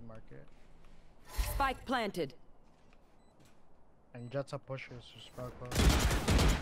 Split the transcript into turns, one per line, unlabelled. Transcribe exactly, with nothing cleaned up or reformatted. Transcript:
market.
Spike planted.
And Jett's a pusher, so Sprout close.